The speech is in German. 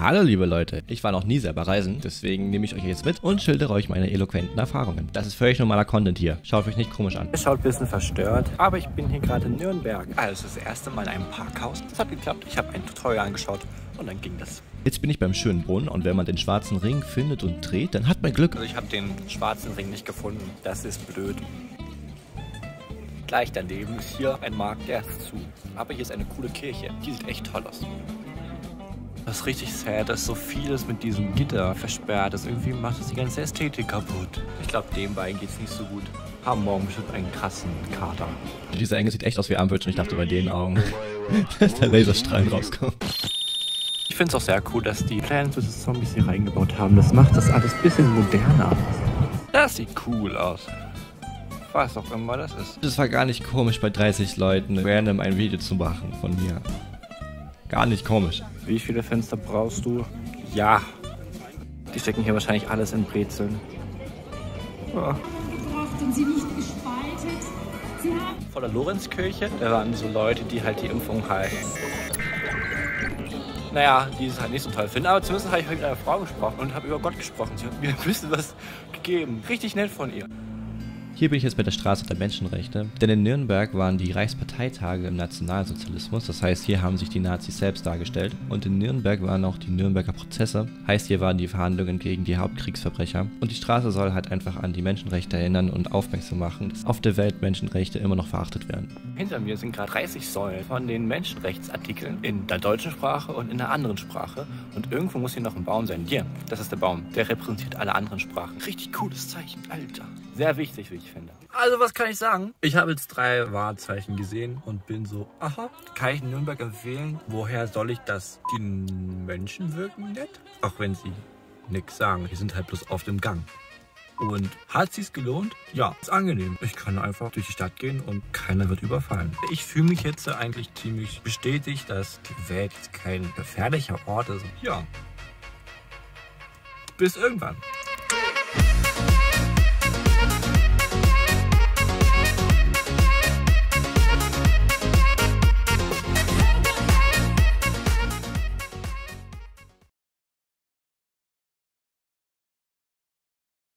Hallo liebe Leute, ich war noch nie selber reisen, deswegen nehme ich euch jetzt mit und schildere euch meine eloquenten Erfahrungen. Das ist völlig normaler Content hier, schaut euch nicht komisch an. Er schaut ein bisschen verstört, aber ich bin hier gerade in Nürnberg. Also das erste Mal in einem Parkhaus. Das hat geklappt, ich habe ein Tutorial angeschaut und dann ging das. Jetzt bin ich beim schönen Brunnen und wenn man den schwarzen Ring findet und dreht, dann hat man Glück. Also ich habe den schwarzen Ring nicht gefunden, das ist blöd. Gleich daneben ist hier ein Markt, der ist zu. Aber hier ist eine coole Kirche, die sieht echt toll aus. Das ist richtig sad, dass so vieles mit diesem Gitter versperrt ist. Irgendwie macht das die ganze Ästhetik kaputt. Ich glaube, dem beiden geht es nicht so gut. Haben morgen bestimmt einen krassen Kater. Dieser Engel sieht echt aus wie Armwitch und ich dachte bei den Augen, dass der Laserstrahl rauskommt. Ich finde es auch sehr cool, dass die Plants vs. Zombies hier reingebaut haben. Das macht das alles ein bisschen moderner. Das sieht cool aus. Was auch immer das ist. Das war gar nicht komisch, bei 30 Leuten random ein Video zu machen von mir. Gar nicht komisch. Wie viele Fenster brauchst du? Ja. Die stecken hier wahrscheinlich alles in Brezeln. Ja. Sie nicht gespaltet. Sie haben Vor der Lorenzkirche, da waren so Leute, die halt die Impfung halt, naja, die es halt nicht so toll finden. Aber zumindest habe ich heute mit einer Frau gesprochen und habe über Gott gesprochen. Sie hat mir ein bisschen was gegeben. Richtig nett von ihr. Hier bin ich jetzt bei der Straße der Menschenrechte, denn in Nürnberg waren die Reichsparteitage im Nationalsozialismus, das heißt hier haben sich die Nazis selbst dargestellt und in Nürnberg waren auch die Nürnberger Prozesse, heißt hier waren die Verhandlungen gegen die Hauptkriegsverbrecher und die Straße soll halt einfach an die Menschenrechte erinnern und aufmerksam machen, dass auf der Welt Menschenrechte immer noch verachtet werden. Hinter mir sind gerade 30 Säulen von den Menschenrechtsartikeln in der deutschen Sprache und in der anderen Sprache und irgendwo muss hier noch ein Baum sein. Hier, das ist der Baum, der repräsentiert alle anderen Sprachen. Richtig cooles Zeichen, Alter. Sehr wichtig, wie ich finde. Also was kann ich sagen? Ich habe jetzt 3 Wahrzeichen gesehen und bin so, aha, kann ich Nürnberg empfehlen? Woher soll ich das? Die Menschen wirken nett, auch wenn sie nichts sagen. Die sind halt bloß auf dem Gang. Und hat sich's gelohnt? Ja, ist angenehm. Ich kann einfach durch die Stadt gehen und keiner wird überfallen. Ich fühle mich jetzt eigentlich ziemlich bestätigt, dass die Welt kein gefährlicher Ort ist. Ja. Bis irgendwann.